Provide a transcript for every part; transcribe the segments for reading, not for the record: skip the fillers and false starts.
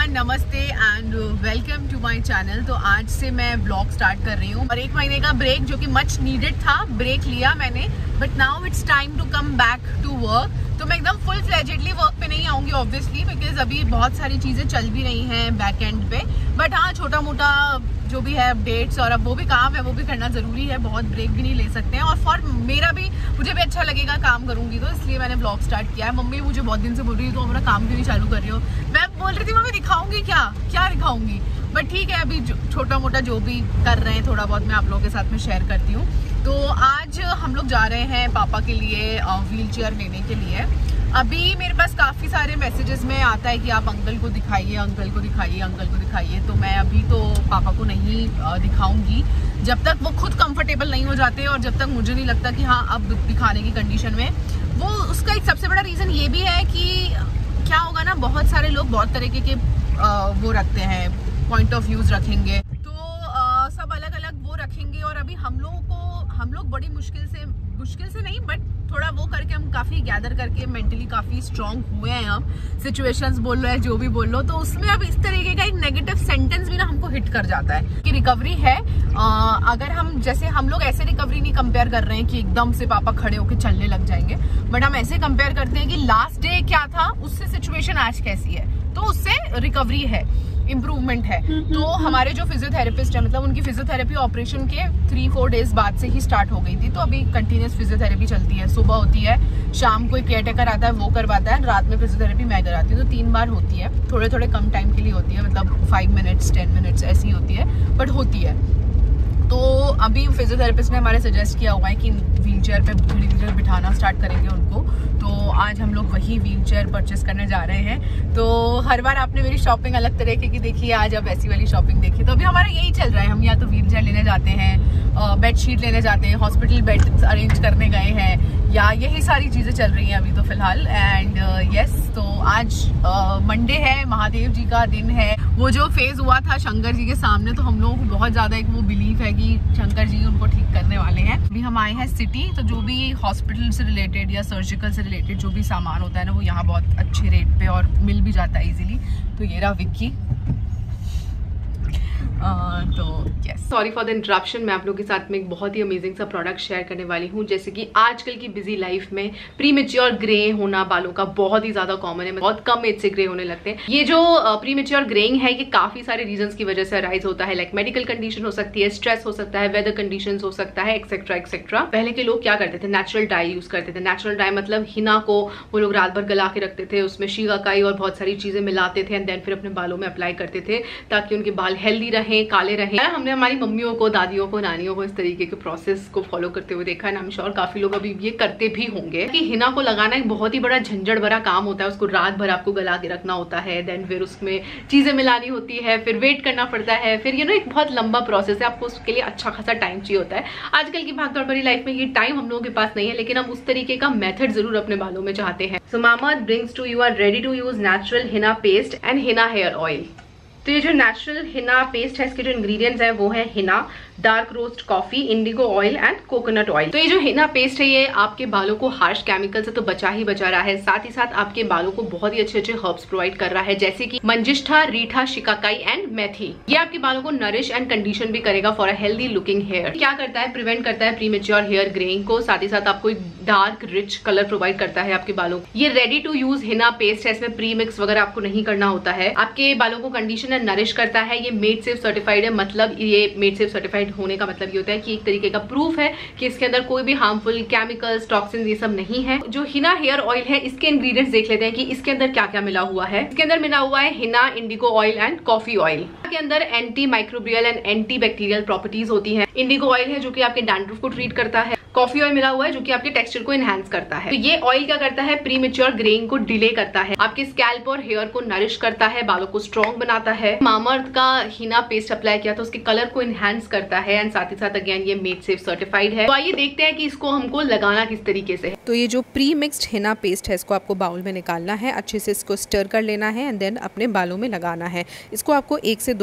Everyone, नमस्ते and welcome to my channel. तो आज से मैं ब्लॉग स्टार्ट कर रही हूँ और 1 महीने का ब्रेक जो कि मच नीडेड था, ब्रेक लिया मैंने, but now it's time to come back to work. तो मैं एकदम फुल फ्लेजेडली वर्क पे नहीं आऊँगी ऑब्वियसली, बिकॉज अभी बहुत सारी चीज़ें चल भी रही हैं बैक एंड पे, बट हाँ छोटा मोटा जो भी है अपडेट्स और अब वो भी काम है वो भी करना ज़रूरी है, बहुत ब्रेक भी नहीं ले सकते हैं। और फॉर मेरा भी, मुझे भी अच्छा लगेगा काम करूँगी तो, इसलिए मैंने ब्लॉग स्टार्ट किया है। मम्मी मुझे बहुत दिन से बोल रही है तो अपना काम क्यों नहीं चालू कर रही हो। मैं बोल रही थी मम्मी दिखाऊंगी क्या दिखाऊंगी, बट ठीक है अभी छोटा मोटा जो भी कर रहे हैं थोड़ा बहुत मैं आप लोगों के साथ में शेयर करती हूँ। तो आज हम लोग जा रहे हैं पापा के लिए व्हील चेयर लेने के लिए। अभी मेरे पास काफ़ी सारे मैसेजेस में आता है कि आप अंकल को दिखाइए, अंकल को दिखाइए, अंकल को दिखाइए। तो मैं अभी तो पापा को नहीं दिखाऊंगी जब तक वो खुद कंफर्टेबल नहीं हो जाते और जब तक मुझे नहीं लगता कि हाँ अब दिखाने की कंडीशन में। वो उसका एक सबसे बड़ा रीज़न ये भी है कि क्या होगा ना, बहुत सारे लोग बहुत तरीके के वो रखते हैं, पॉइंट ऑफ व्यूज़ रखेंगे, तो सब अलग अलग वो रखेंगे। और अभी हम लोग बड़ी मुश्किल से नहीं बट थोड़ा वो करके हम काफ़ी गैदर करके मेंटली काफ़ी स्ट्रांग हुए हैं। हम सिचुएशंस बोल लो या जो भी बोल लो, तो उसमें अब इस तरीके का एक नेगेटिव सेंटेंस भी ना हमको हिट कर जाता है कि रिकवरी है। अगर हम लोग ऐसे रिकवरी नहीं कंपेयर कर रहे हैं कि एकदम से पापा खड़े होकर चलने लग जाएंगे, बट हम ऐसे कंपेयर करते हैं कि लास्ट डे क्या था उससे सिचुएशन आज कैसी है, तो उससे रिकवरी है, इम्प्रूवमेंट है। तो हमारे जो फिजियोथेरेपिस्ट है, मतलब उनकी फिजियोथेरेपी ऑपरेशन के 3-4 डेज बाद से ही स्टार्ट हो गई थी। तो अभी कंटिन्यूस फिजियोथेरेपी चलती है, सुबह होती है, शाम को एक केयरटेकर आता है वो करवाता है, रात में फिजियोथेरेपी मैं कराती हूँ। तो 3 बार होती है, थोड़े कम टाइम के लिए होती है, मतलब 5 मिनट्स 10 मिनट्स ऐसी होती है, बट होती है। तो अभी फिजियोथेरेपिस्ट ने हमारे सजेस्ट किया हुआ है कि व्हील चेयर पे थोड़ी देर बिठाना स्टार्ट करेंगे उनको। तो आज हम लोग वही व्हील चेयर परचेस करने जा रहे हैं। तो हर बार आपने मेरी शॉपिंग अलग तरीके की देखी है, आज अब ऐसी वाली शॉपिंग देखी। तो अभी हमारा यही चल रहा है, हम या तो व्हील चेयर लेने जाते हैं, बेडशीट लेने जाते हैं, हॉस्पिटल बेड अरेंज करने गए हैं, या यही सारी चीज़ें चल रही हैं अभी तो फिलहाल। एंड यस, तो आज मंडे है, महादेव जी का दिन है। वो जो फेज हुआ था शंकर जी के सामने, तो हम लोगों को बहुत ज़्यादा एक वो बिलीफ है कि शंकर जी उनको ठीक करने वाले हैं। अभी हम आए हैं सिटी, तो जो भी हॉस्पिटल से रिलेटेड या सर्जिकल से रिलेटेड जो भी सामान होता है ना, वो यहाँ बहुत अच्छे रेट पे और मिल भी जाता है इजीली। तो ये रहा विक्की। तो yes, sorry for the interruption. मैं आप लोगों के साथ में एक बहुत ही अमेजिंग सा प्रोडक्ट शेयर करने वाली हूँ। जैसे कि आजकल की बिजी लाइफ में प्रीमेच्योर ग्रे होना बालों का बहुत ही ज्यादा कॉमन है, बहुत कम एज से ग्रे होने लगते हैं। ये जो प्रीमेच्योर ग्रेइंग है, ये काफी सारे रीजंस की वजह से अराइज होता है, लाइक मेडिकल कंडीशन हो सकती है, स्ट्रेस हो सकता है, वेदर कंडीशन हो सकता है, एक्सेट्रा एक्सेट्रा। पहले के लोग क्या करते थे, नेचुरल डाई यूज करते थे। नेचुरल डाई मतलब हिना को वो लोग रात भर गला के रखते थे, उसमें शीकाकाई और बहुत सारी चीजें मिलाते थे एंड देन फिर अपने बालों में अप्लाई करते थे ताकि उनके बाल हेल्दी रहे, काले रहे। हमने हमारी मम्मियों को, दादियों को, नानियों को इस तरीके के प्रोसेस को फॉलो करते हुए देखा है। आई एम श्योर काफी लोग अभी ये करते भी होंगे कि हिना को लगाना एक बहुत ही बड़ा झंझट भरा काम होता है। उसको रात भर आपको गला के रखना होता है, देन फिर उसमें चीजें मिलानी होती है, फिर वेट करना पड़ता है, फिर एक बहुत लंबा प्रोसेस है, आपको उसके लिए अच्छा खासा टाइम चाहिए होता है। आजकल की भागदौड़ भरी लाइफ में ये टाइम हम लोगों के पास नहीं है, लेकिन हम उस तरीके का मेथड जरूर अपने बालों में चाहते हैं। So Mamaearth brings to you our ready to use natural henna paste and henna hair oil. तो ये जो नेचुरल हिना पेस्ट है, इसके जो इंग्रेडिएंट्स हैं वो है henna, dark roast coffee, indigo oil and coconut oil. तो ये जो हिना पेस्ट है, ये आपके बालों को हार्श केमिकल से तो बचा ही बचा रहा है, साथ ही साथ आपके बालों को बहुत ही अच्छे अच्छे हर्ब्स प्रोवाइड कर रहा है, जैसे कि मंजिष्ठा, रीठा, शिकाकाई एंड मेथी। ये आपके बालों को नरिश एंड कंडीशन भी करेगा for a healthy looking hair. क्या करता है, प्रिवेंट करता है प्रीमेच्योर हेयर ग्रेइंग को, साथ ही साथ आपको एक डार्क रिच कलर प्रोवाइड करता है आपके बालों को। ये ready to use henna paste है, इसमें प्री मिक्स वगैरह आपको नहीं करना होता है। आपके बालों को कंडीशन एंड नरिश करता है। ये मेड सेफ सर्टिफाइड है, मतलब ये मेड सेफ सर्टिफाइड होने का मतलब ये होता है कि एक तरीके का प्रूफ है कि इसके अंदर कोई भी हार्मफुल केमिकल्स, टॉक्सिन ये सब नहीं है। जो हिना हेयर ऑयल है, इसके इंग्रेडिएंट्स देख लेते हैं कि इसके अंदर क्या क्या मिला हुआ है। इसके अंदर मिला हुआ है henna, indigo oil and coffee oil. के अंदर anti microbial and anti bacterial properties होती है। इंडिगो ऑयल है जो कि आपके डैंड्रफ को ट्रीट करता है। कॉफी ऑयल मिला हुआ है जो कि आपके टेक्सचर को एनहांस करता है। तो ये ऑयल क्या करता है, प्रीमेच्योर ग्रेइंग को डिले करता है, आपके स्कैल्प और हेयर को नरिश करता है, बालों को स्ट्रॉन्ग बनाता है। मामाअर्थ का हिना पेस्ट अप्लाई किया तो उसके कलर को एनहांस करता है एंड साथ ही साथ अगेन ये मेड सेफ सर्टिफाइड है। तो आइए देखते हैं कि इसको हमको लगाना किस तरीके से है। तो ये जो प्री मिक्स्ड हिना पेस्ट है, इसको आपको बाउल में निकालना है, अच्छे से इसको स्टर कर लेना है एंड देन अपने बालों में लगाना है। इसको आपको 1 से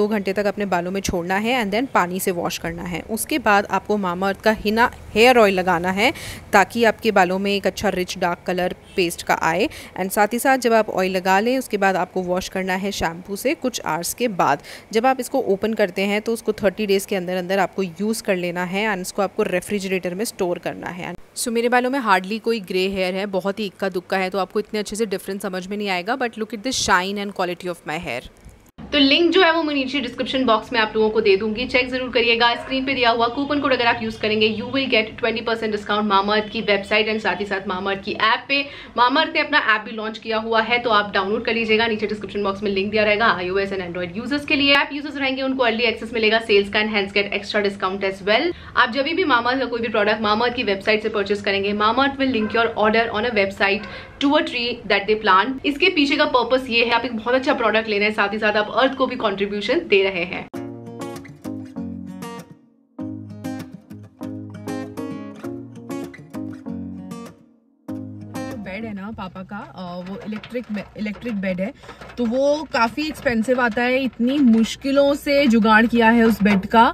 2 घंटे तक अपने बालों में छोड़ना है एंड देन पानी से वॉश करना है। उसके बाद आपको मामाअर्थ का हिना हेयर ऑयल लगाना है ताकि आपके बालों में एक अच्छा रिच डार्क कलर पेस्ट का आए। एंड साथ ही साथ जब आप ऑयल लगा लें उसके बाद आपको वॉश करना है शैम्पू से कुछ आवर्स के बाद। जब आप इसको ओपन करते हैं तो उसको 30 डेज़ के अंदर अंदर आपको यूज़ कर लेना है एंड इसको आपको रेफ्रिजरेटर में स्टोर करना है। सो मेरे बालों में हार्डली कोई ग्रे हेयर है, बहुत ही इक्का दुक्का है, तो आपको इतने अच्छे से डिफरेंस समझ में नहीं आएगा, but look at the shine and quality of my hair. तो लिंक जो है वो मैं नीचे डिस्क्रिप्शन बॉक्स में आप लोगों को दे दूंगी, चेक जरूर करिएगा। स्क्रीन पे दिया हुआ कूपन कोड अगर आप यूज करेंगे you will get 20% discount Mamaearth की वेबसाइट एंड साथ ही साथ मामाअर्थ की ऐप पे। मामाअर्थ ने अपना ऐप भी लॉन्च किया हुआ है, तो आप डाउनलोड कर लीजिएगा, नीचे डिस्क्रिप्शन बॉक्स में लिंक दिया रहेगा। iOS एंड एंड्रॉइड यूजर्स के लिए, ऐप यूजर्स रहेंगे उनको अर्ली एक्सेस मिलेगा सेल्स का and hence get extra discount as well. आप जब भी मामाअर्थ का कोई भी प्रोडक्ट मामाअर्थ की वेबसाइट से परचेस करेंगे, Mamaearth will link your order on a website to a tree that they plant. इसके पीछे का पर्पस ये है, आप एक बहुत अच्छा प्रोडक्ट ले रहे हैं, साथ ही साथ आप अर्थ को भी कॉन्ट्रीब्यूशन दे रहे हैं। बेड है ना पापा का, वो इलेक्ट्रिक बेड है, तो वो काफी एक्सपेंसिव आता है। इतनी मुश्किलों से जुगाड़ किया है उस बेड का,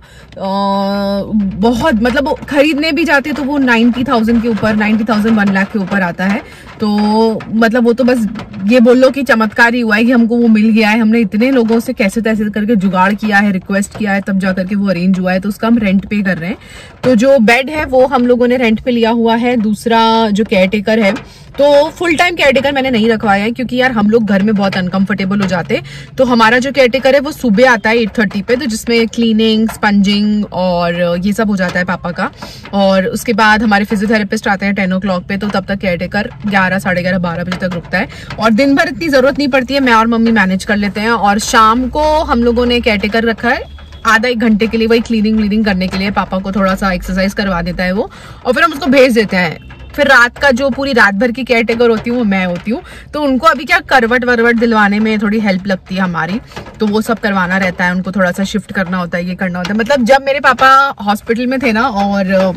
बहुत मतलब खरीदने भी जाते तो वो 90,000 के ऊपर, 90,000 1 लाख के ऊपर आता है। तो मतलब वो तो बस ये बोल लो कि चमत्कार ही हुआ है कि हमको वो मिल गया है। हमने इतने लोगों से कैसे तैसे करके जुगाड़ किया है, रिक्वेस्ट किया है, तब जाकर के वो अरेंज हुआ है। तो उसका हम रेंट पे कर रहे हैं। तो जो बेड है वो हम लोगों ने रेंट पे लिया हुआ है। दूसरा जो केयरटेकर है, तो फुल टाइम केयरटेकर मैंने नहीं रखवाया है क्योंकि यार हम लोग घर में बहुत अनकंफर्टेबल हो जाते। तो हमारा जो केयरटेकर है वो सुबह आता है 8:30 पे, तो जिसमें क्लीनिंग, स्पंजिंग और ये सब हो जाता है पापा का। और उसके बाद हमारे फिजियोथेरेपिस्ट आते हैं 10 o'clock पे, तो तब तक केयरटेकर 11, 11:30, 12 बजे तक रुकता है। और दिन भर इतनी जरूरत नहीं पड़ती है, मैं और मम्मी मैनेज कर लेते हैं। और शाम को हम लोगों ने केयरटेकर रखा है आधा 1 घंटे के लिए, वही क्लीनिंग करने के लिए। पापा को थोड़ा सा एक्सरसाइज करवा देता है वो, और फिर हम उसको भेज देते हैं। फिर रात का जो पूरी रात भर की केयरटेकर होती हूँ वो मैं होती हूँ। तो उनको अभी क्या करवट वरवट दिलवाने में थोड़ी हेल्प लगती है हमारी, तो वो सब करवाना रहता है। उनको थोड़ा सा शिफ्ट करना होता है, ये करना होता है। मतलब जब मेरे पापा हॉस्पिटल में थे ना, और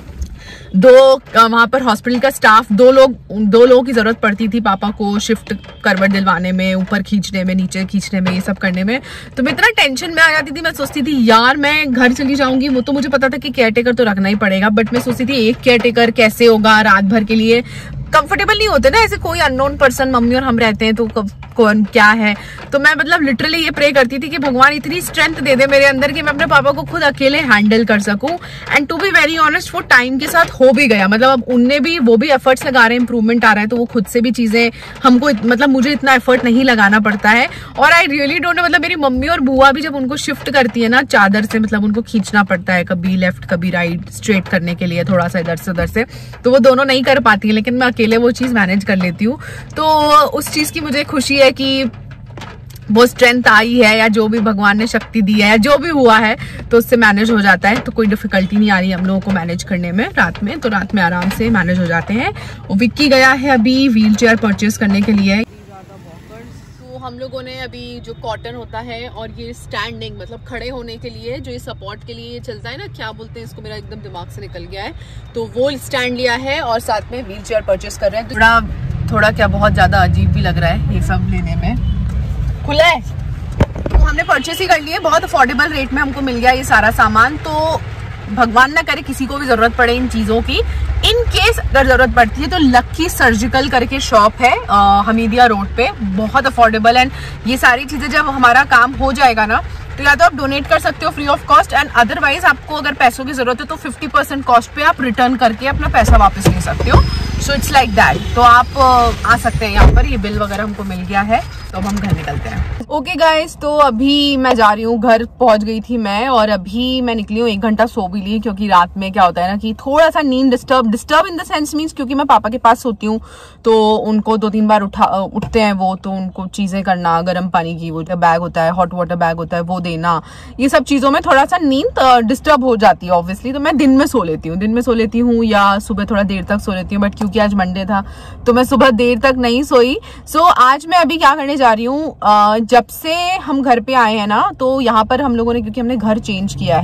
वहां पर हॉस्पिटल का स्टाफ 2 लोगों की जरूरत पड़ती थी पापा को शिफ्ट करवट दिलवाने में, ऊपर खींचने में, नीचे खींचने में, ये सब करने में। तो मैं इतना टेंशन में आ जाती थी। मैं सोचती थी यार मैं घर चली जाऊंगी, वो तो मुझे पता था कि केयरटेकर तो रखना ही पड़ेगा, बट मैं सोचती थी एक केयरटेकर कैसे होगा रात भर के लिए। कंफर्टेबल नहीं होते ना ऐसे, कोई अननोन पर्सन, मम्मी और हम रहते हैं तो कौन क्या है। तो मैं मतलब लिटरली ये प्रे करती थी कि भगवान इतनी स्ट्रेंथ दे दे मेरे अंदर कि मैं अपने पापा को खुद अकेले हैंडल कर सकूं। And to be very honest वो टाइम के साथ हो भी गया। मतलब अब उनने भी, वो भी एफर्ट्स लगा रहे हैं, इंप्रूवमेंट आ रहा है, तो वो खुद से भी चीजें हमको, मतलब मुझे इतना एफर्ट नहीं लगाना पड़ता है। और आई रियली डोंट नो, मतलब मेरी मम्मी और बुआ भी जब उनको शिफ्ट करती है ना चादर से, मतलब उनको खींचना पड़ता है कभी लेफ्ट कभी राइट, स्ट्रेट करने के लिए थोड़ा सा इधर से उधर से, तो वो दोनों नहीं कर पाती है, लेकिन मैं अकेले वो चीज मैनेज कर लेती हूँ। तो उस चीज की मुझे खुशी है कि वो स्ट्रेंथ आई है, या जो भी भगवान ने शक्ति दी है, या जो भी हुआ है, तो उससे मैनेज हो जाता है। तो कोई डिफिकल्टी नहीं आ रही हम लोगों को मैनेज करने में रात में, तो रात में आराम से मैनेज हो जाते हैं। और विक्की गया है अभी व्हील चेयर परचेज करने के लिए। तो हम लोगों ने अभी जो कॉटन होता है और ये स्टैंडिंग, मतलब खड़े होने के लिए जो ये सपोर्ट के लिए चलता है ना, क्या बोलते हैं इसको, मेरा एकदम दिमाग से निकल गया है, तो वो स्टैंड लिया है और साथ में व्हील चेयर परचेज कर रहे हैं। थोड़ा क्या बहुत ज्यादा अजीब भी लग रहा है ये सब लेने में। खुला है तो हमने परचेस ही कर लिए, बहुत अफोर्डेबल रेट में हमको मिल गया ये सारा सामान। तो भगवान ना करे किसी को भी जरूरत पड़े इन चीजों की। इन केस अगर जरूरत पड़ती है तो लक्की सर्जिकल करके शॉप है हमीदिया रोड पे, बहुत अफोर्डेबल। एंड ये सारी चीजें जब हमारा काम हो जाएगा ना, तो या तो आप डोनेट कर सकते हो free of cost, and otherwise आपको अगर पैसों की जरूरत है तो 50% कॉस्ट पे आप रिटर्न करके अपना पैसा वापस ले सकते हो। So it's like that. तो आप आ सकते हैं यहाँ पर। ये बिल वगैरह हमको मिल गया है, तो अब हम घर निकलते हैं। ओके गाइस, तो अभी मैं जा रही हूँ, घर पहुंच गई थी मैं, और अभी मैं निकली हूँ। 1 घंटा सो भी ली, क्योंकि रात में क्या होता है ना कि थोड़ा सा नींद disturb in the sense means, क्योंकि मैं पापा के पास सोती हूँ तो उनको 2-3 बार उठते हैं वो, तो उनको चीजें करना, गर्म पानी की वो बैग होता है, हॉट वाटर बैग होता है, वो देना, ये सब चीजों में थोड़ा सा नींद डिस्टर्ब हो जाती है ऑब्वियसली। तो मैं दिन में सो लेती हूँ या सुबह थोड़ा देर तक सो लेती हूँ, बट क्योंकि आज मंडे था तो मैं सुबह देर तक नहीं सोई। सो आज मैं अभी क्या करने जा रही हूँ, जब से हम घर पे आए हैं ना, तो यहाँ पर हम लोगों ने, क्योंकि हमने घर चेंज किया है,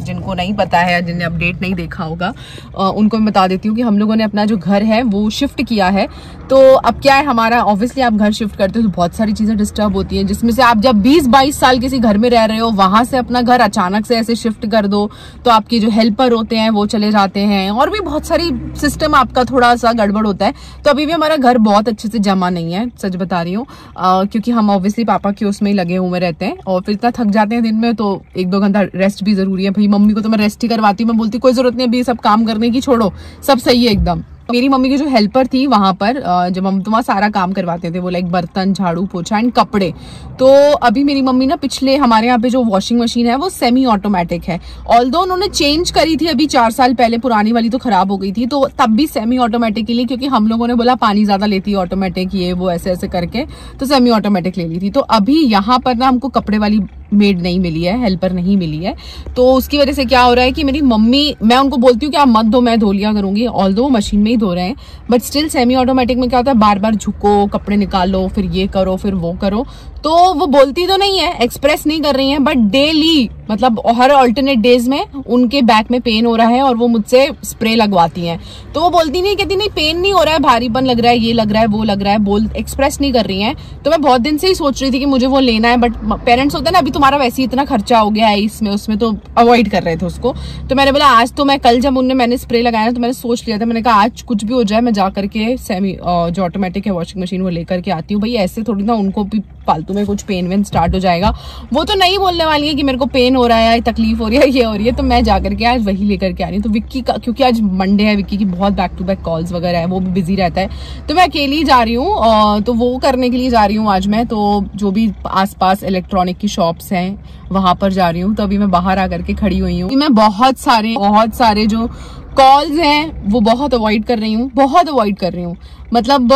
जिनको नहीं पता है या जिन्हें अपडेट नहीं देखा होगा उनको मैं बता देती हूँ कि हम लोगों ने अपना जो घर है वो शिफ्ट किया है। तो अब क्या है हमारा, ऑब्वियसली आप घर शिफ्ट करते हो तो बहुत सारी चीजें डिस्टर्ब होती हैं, जिसमें से आप जब 20-22 साल किसी घर में रह रहे हो, वहां से अपना घर अचानक से ऐसे शिफ्ट कर दो तो आपके जो हेल्पर होते हैं वो चले जाते हैं, और भी बहुत सारी सिस्टम आपका थोड़ा सा गड़बड़ होता है। तो अभी भी हमारा घर बहुत अच्छे से जमा नहीं है, सच बता रही हूँ, क्योंकि हम ऑब्वियसली पापा के उसमें ही लगे हुए रहते हैं और फिर इतना थक जाते हैं दिन में, तो 1-2 घंटा रेस्ट भी जरूरी है। भाई मम्मी को तो मैं रेस्ट ही करवाती हूँ, मैं बोलती कोई जरूरत नहीं अभी सब काम करने की, छोड़ो सब सही है एकदम। मेरी मम्मी की जो हेल्पर थी वहां पर, जब हम तो वहाँ सारा काम करवाते थे, वो लाइक बर्तन, झाड़ू पोछा एंड कपड़े। तो अभी मेरी मम्मी ना पिछले, हमारे यहाँ पे जो वॉशिंग मशीन है वो सेमी ऑटोमेटिक है, ऑल्दो उन्होंने चेंज करी थी अभी 4 साल पहले, पुरानी वाली तो खराब हो गई थी, तो तब भी सेमी ऑटोमेटिक के लिए, क्योंकि हम लोगों ने बोला पानी ज्यादा लेती है ऑटोमेटिक, ये वो ऐसे ऐसे करके, तो सेमी ऑटोमेटिक ले ली थी। तो अभी यहाँ पर ना हमको कपड़े वाली मेड नहीं मिली है, हेल्पर नहीं मिली है, तो उसकी वजह से क्या हो रहा है कि मेरी मम्मी, मैं उनको बोलती हूँ कि आप मत दो, मैं धो लिया करूंगी, ऑल्दो मशीन में ही धो रहे हैं, बट स्टिल सेमी ऑटोमेटिक में क्या होता है, बार बार झुको, कपड़े निकालो, फिर ये करो, फिर वो करो, तो वो बोलती तो नहीं है, एक्सप्रेस नहीं कर रही है, बट डेली, मतलब हर अल्टरनेट डेज में उनके बैक में पेन हो रहा है और वो मुझसे स्प्रे लगवाती हैं। तो वो बोलती नहीं, कहती नहीं पेन नहीं हो रहा है, भारीपन लग रहा है, ये लग रहा है, वो लग रहा है, बोल एक्सप्रेस नहीं कर रही हैं। तो मैं बहुत दिन से ही सोच रही थी कि मुझे वो लेना है, बट पेरेंट्स होते हैं ना, अभी तुम्हारा वैसे ही इतना खर्चा हो गया है इसमें उसमें, तो अवॉइड कर रहे थे उसको। तो मैंने बोला आज तो मैं, कल जब मैंने स्प्रे लगाया तो मैंने सोच लिया था, मैंने कहा आज कुछ भी हो जाए मैं जा करके सेमी जो ऑटोमेटिक है वॉशिंग मशीन वो लेकर के आती हूँ। भाई ऐसे थोड़ी ना उनको भी फालतू में कुछ पेन वेन स्टार्ट हो जाएगा, वो तो नहीं बोलने वाली है कि मेरे को पेन हो रहा है, तकलीफ हो रही है, ये हो रही है, तो मैं जाकर के आज वही लेकर के आ रही हूँ। तो विक्की का, क्योंकि आज मंडे है, विक्की की बहुत बैक टू बैक कॉल्स वगैरह है, वो भी बिजी रहता है, तो मैं अकेली ही जा रही हूँ, तो वो करने के लिए जा रही हूँ आज मैं। तो जो भी आसपास इलेक्ट्रॉनिक की शॉप्स हैं वहां पर जा रही हूँ। तो अभी मैं बाहर आकर के खड़ी हुई हूँ। मैं बहुत सारे जो कॉल्स हैं वो बहुत अवॉइड कर रही हूँ, मतलब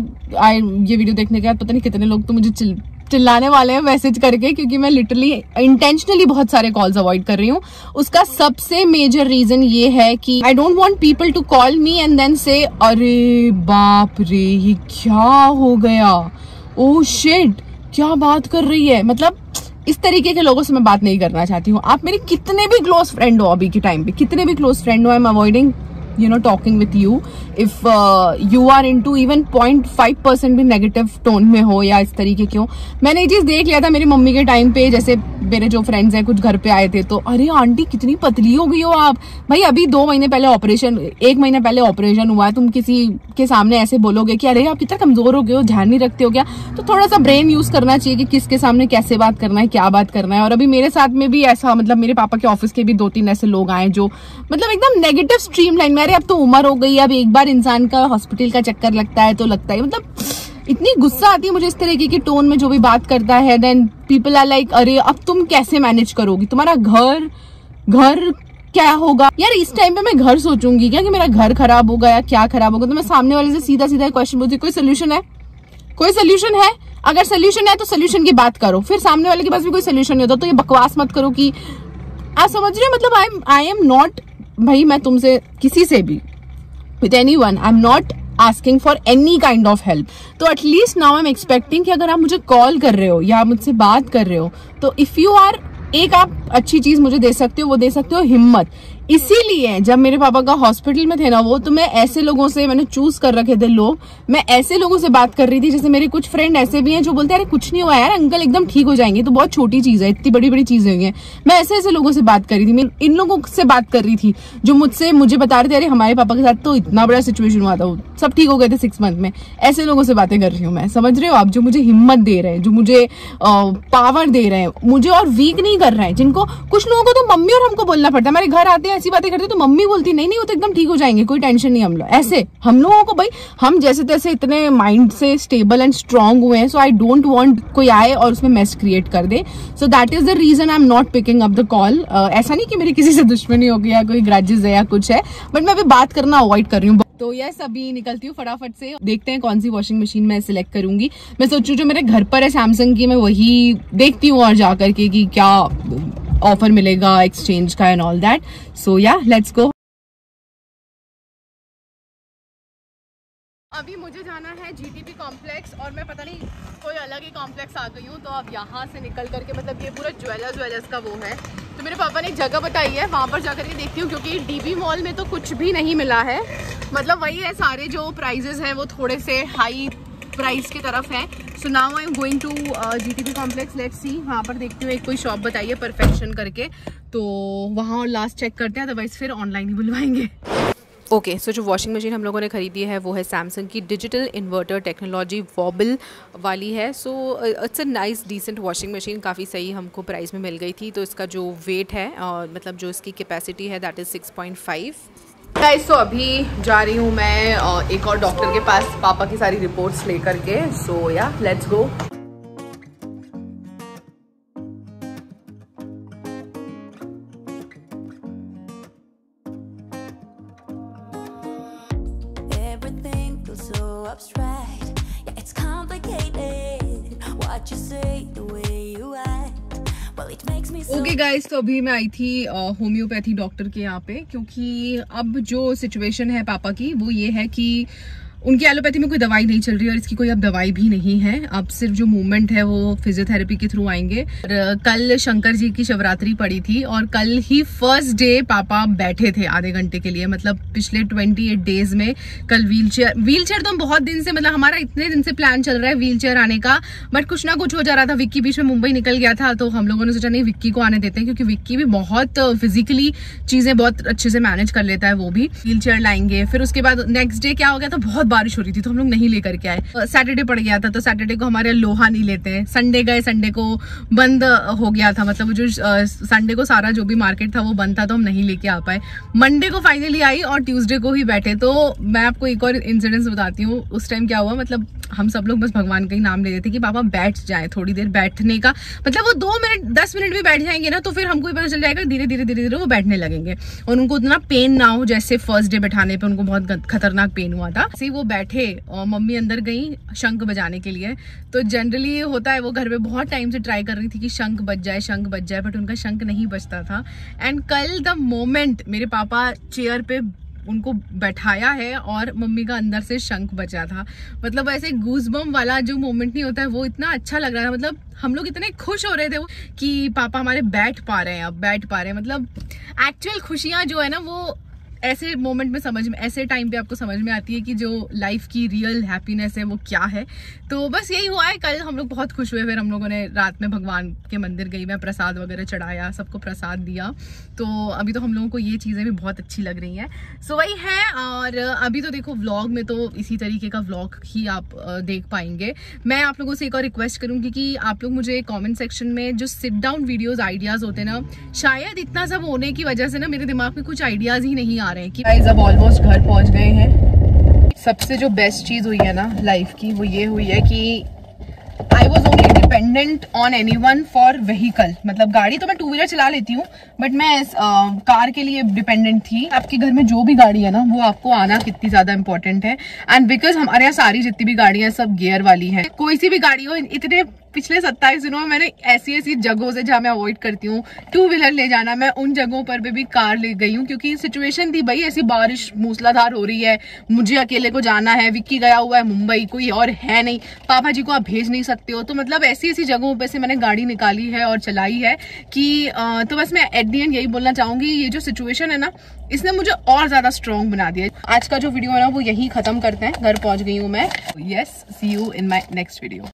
ये वीडियो देखने के बाद पता नहीं कितने लोग तो मुझे चिल्लाने वाले हैं मैसेज करके, क्योंकि मैं लिटरली इंटेंशनली बहुत सारे कॉल्स अवॉइड कर रही हूँ। उसका सबसे मेजर रीजन ये है कि I don't want people to call me and then say अरे बाप रे ये क्या हो गया, ओह शिट क्या बात कर रही है, मतलब इस तरीके के लोगों से मैं बात नहीं करना चाहती हूँ। आप मेरे कितने भी क्लोज फ्रेंड हो, अभी के टाइम पे कितने भी क्लोज फ्रेंड हो, I am avoiding talking with you if you are into even 0.5% भी नेगेटिव टोन में हो या इस तरीके के हो। मैंने ये चीज देख लिया था मेरी मम्मी के टाइम पे, जैसे मेरे जो फ्रेंड्स हैं कुछ घर पे आए थे तो अरे आंटी कितनी पतली हो गई हो आप, भाई अभी 2 महीने पहले ऑपरेशन, 1 महीने पहले ऑपरेशन हुआ है, तुम किसी के सामने ऐसे बोलोगे कि अरे आप कितना कमजोर हो गए हो, ध्यान नहीं रखते हो क्या। तो थोड़ा सा ब्रेन यूज करना चाहिए कि किसके सामने कैसे बात करना है, क्या बात करना है। और अभी मेरे साथ में भी ऐसा, मतलब मेरे पापा के ऑफिस के भी 2-3 ऐसे लोग आए जो मतलब एकदम नेगेटिव स्ट्रीम लाइन में, अरे अब तो उम्र हो गई, अब एक बार इंसान का हॉस्पिटल का चक्कर लगता है तो लगता है, मतलब इतनी गुस्सा आती है मुझे इस तरीके की टोन में जो भी बात करता है। देन पीपल आर लाइक अरे अब तुम कैसे मैनेज करोगी, तुम्हारा घर क्या होगा। यार इस टाइम पे मैं घर सोचूंगी क्या कि मेरा घर खराब होगा या क्या खराब होगा, तो मैं सामने वाले से सीधा क्वेश्चन बोलती, कोई सोल्यूशन है, अगर सोल्यूशन है तो सोल्यूशन की बात करो, फिर सामने वाले के पास भी कोई सोल्यूशन नहीं होता तो ये बकवास मत करो कि आप समझ रहे हो। मतलब आई एम नॉट, भाई मैं तुमसे किसी से भी with anyone I'm not asking for any kind of help, तो at least now I am expecting कि अगर आप मुझे कॉल कर रहे हो या मुझसे बात कर रहे हो तो इफ यू आर, एक आप अच्छी चीज मुझे दे सकते हो, वो दे सकते हो हिम्मत। इसीलिए जब मेरे पापा का हॉस्पिटल में थे ना वो, तो मैं ऐसे लोगों से, मैंने चूज कर रखे थे लोग, मैं ऐसे लोगों से बात कर रही थी। जैसे मेरे कुछ फ्रेंड ऐसे भी हैं जो बोलते हैं अरे कुछ नहीं हुआ यार अंकल एकदम ठीक हो जाएंगे, तो बहुत छोटी चीज है, इतनी बड़ी चीजें हुई हैं। मैं ऐसे लोगों से बात कर रही थी, मैं इन लोगों से बात कर रही थी जो मुझे बता रहे थे अरे हमारे पापा के साथ तो इतना बड़ा सिचुएशन हुआ था, सब ठीक हो गए थे 6 मंथ में। ऐसे लोगों से बातें कर रही हूँ मैं, समझ रहे हो आप, जो मुझे हिम्मत दे रहे हैं, जो मुझे पावर दे रहे हैं, मुझे और वीक नहीं कर रहे हैं। जिनको, कुछ लोगों को तो मम्मी और हमको बोलना पड़ता है, हमारे घर आते हैं ऐसी बातें करते तो मम्मी बोलती नहीं वो तो एकदम ठीक हो जाएंगे, कोई टेंशन नहीं, हम लोग ऐसे, हम लोगों को भाई हम जैसे तैसे इतने माइंड से स्टेबल एंड स्ट्रांग हुए हैं, सो आई डोंट वांट कोई आए और उसमें मेस क्रिएट कर दे। So that is the reason I am not picking up the call. ऐसा नहीं कि मेरी किसी से दुश्मनी हो गई या कोई ग्रजेस है या कुछ है, बट मैं अभी बात करना अवॉइड कर रही हूँ। तो यस अभी निकलती हूँ फटाफट से, देखते हैं कौन सी वॉशिंग मशीन मैं सिलेक्ट करूंगी। मैं सोचू जो मेरे घर पर है सैमसंग की, मैं वही देखती हूँ और जाकर के कि क्या ऑफर मिलेगा एक्सचेंज का एंड ऑल दैट। सो या लेट्स गो। अभी मुझे जाना है GTP कॉम्प्लेक्स और मैं पता नहीं कोई अलग ही कॉम्प्लेक्स आ गई हूँ। तो अब यहाँ से निकल करके, मतलब ये पूरा ज्वेलर्स का वो है, तो मेरे पापा ने एक जगह बताई है, वहाँ पर जाकर के देखती हूँ, क्योंकि डीबी मॉल में तो कुछ भी नहीं मिला है। मतलब वही है, सारे जो प्राइजेस हैं वो थोड़े से हाई प्राइस की तरफ है। So now I am going to GTB complex, let's see. वहाँ पर देखती हूँ एक कोई शॉप बताइए परफेक्शन करके, तो वहाँ और लास्ट चेक करते हैं, अदरवाइज फिर ऑनलाइन ही बुलवाएंगे। ओके, सो जो वॉशिंग मशीन हम लोगों ने ख़रीदी है वो है सैमसंग की डिजिटल इन्वर्टर टेक्नोलॉजी वॉबल वाली है। So it's a nice decent washing machine, काफ़ी सही हमको प्राइस में मिल गई थी। तो इसका जो वेट है और मतलब जो इसकी कैपेसिटी है दैट इज़ 6.5 गाइस। तो अभी जा रही हूँ मैं एक और डॉक्टर के पास पापा की सारी रिपोर्ट्स लेकर के। सो या लेट्स गो। ओके गाइस, तो अभी मैं आई थी होम्योपैथी डॉक्टर के यहाँ पे, क्योंकि अब जो सिचुएशन है पापा की वो ये है कि उनकी एलोपैथी में कोई दवाई नहीं चल रही है और इसकी कोई अब दवाई भी नहीं है। अब सिर्फ जो मूवमेंट है वो फिजियोथेरेपी के थ्रू आएंगे। और कल शंकर जी की शिवरात्रि पड़ी थी और कल ही फर्स्ट डे पापा बैठे थे आधे घंटे के लिए। मतलब पिछले 28 डेज में कल व्हीलचेयर तो हम बहुत दिन से, मतलब हमारा इतने दिन से प्लान चल रहा है व्हीलचेयर आने का, बट कुछ ना कुछ हो जा रहा था। विक्की बीच में मुंबई निकल गया था, तो हम लोगों ने सोचा नहीं विक्की को आने देते हैं, क्योंकि विक्की भी बहुत फिजिकली चीजें बहुत अच्छे से मैनेज कर लेता है। वो भी व्हीलचेयर लाएंगे। फिर उसके बाद नेक्स्ट डे क्या हो गया था, बहुत बारिश हो रही थी तो हम लोग नहीं लेकर के आए। सैटरडे पड़ गया था, तो सैटरडे को हमारे लोहा नहीं लेते हैं। संडे गए, संडे को बंद हो गया था, मतलब जो संडे को सारा जो भी मार्केट था वो बंद था, तो हम नहीं लेके आ पाए। मंडे को फाइनली आई और ट्यूसडे को ही बैठे। तो मैं आपको एक और इंसिडेंस बताती हूँ। उस टाइम क्या हुआ, मतलब हम सब लोग बस भगवान का ही नाम ले रहे थे कि पापा बैठ जाए थोड़ी देर। बैठने का मतलब वो 2 मिनट 10 मिनट भी बैठ जाएंगे ना, तो फिर हमको भी पता चल जाएगा धीरे धीरे धीरे धीरे वो बैठने लगेंगे और उनको उतना पेन ना हो। जैसे फर्स्ट डे बैठाने पे उनको बहुत खतरनाक पेन हुआ था, ऐसे वो बैठे और मम्मी अंदर गई शंख बजाने के लिए। तो जनरली होता है, वो घर में बहुत टाइम से ट्राई कर रही थी कि शंख बज जाए, बट उनका शंख नहीं बजता था। एंड कल द मोमेंट मेरे पापा चेयर पे उनको बैठाया है और मम्मी का अंदर से शंख बजा था। मतलब ऐसे गूज़बम्प वाला जो मोमेंट नहीं होता है, वो इतना अच्छा लग रहा था। मतलब हम लोग इतने खुश हो रहे थे कि पापा हमारे बैठ पा रहे हैं, अब बैठ पा रहे हैं। मतलब एक्चुअल खुशियाँ जो है ना, वो ऐसे मोमेंट में समझ में, ऐसे टाइम पे आपको समझ में आती है कि जो लाइफ की रियल हैप्पीनेस है वो क्या है। तो बस यही हुआ है। कल हम लोग बहुत खुश हुए। फिर हम लोगों ने रात में भगवान के मंदिर गई, मैं प्रसाद वगैरह चढ़ाया, सबको प्रसाद दिया। तो अभी तो हम लोगों को ये चीज़ें भी बहुत अच्छी लग रही हैं। सो वही है। और अभी तो देखो व्लॉग में तो इसी तरीके का व्लॉग ही आप देख पाएंगे। मैं आप लोगों से एक और रिक्वेस्ट करूँगी कि आप लोग मुझे कॉमेंट सेक्शन में जो सिट डाउन वीडियोज़ आइडियाज़ होते हैं ना, शायद इतना सब होने की वजह से ना मेरे दिमाग में कुछ आइडियाज़ ही नहीं आ रहे हैं। कि गाइस अब ऑलमोस्ट घर पहुंच गए हैं। सबसे जो बेस्ट चीज हुई है ना लाइफ की, वो ये हुई है कि I was only dependent on anyone for vehicle. मतलब गाड़ी तो मैं 2 व्हीलर चला लेती हूँ, बट मैं कार के लिए डिपेंडेंट थी। आपके घर में जो भी गाड़ी है ना, वो आपको आना कितनी ज्यादा इंपॉर्टेंट है। एंड बिकॉज हमारे यहाँ सारी जितनी भी गाड़ियां सब गियर वाली है। कोई सी भी गाड़ी हो, इतने पिछले 27 दिनों में मैंने ऐसी जगहों से जहाँ मैं अवॉइड करती हूँ 2 व्हीलर ले जाना, मैं उन जगहों पर भी कार ले गई हूँ। क्योंकि सिचुएशन थी भाई, ऐसी बारिश मूसलाधार हो रही है, मुझे अकेले को जाना है, विक्की गया हुआ है मुंबई, कोई और है नहीं, पापा जी को आप भेज नहीं सकते हो। तो मतलब ऐसी जगहों पर से मैंने गाड़ी निकाली है और चलाई है कि तो बस मैं एट दी एंड यही बोलना चाहूंगी, ये जो सिचुएशन है ना, इसने मुझे और ज्यादा स्ट्रॉन्ग बना दिया। आज का जो वीडियो है ना, वो यही खत्म करते हैं। घर पहुंच गई हूँ मैं। Yes, see you in my next video.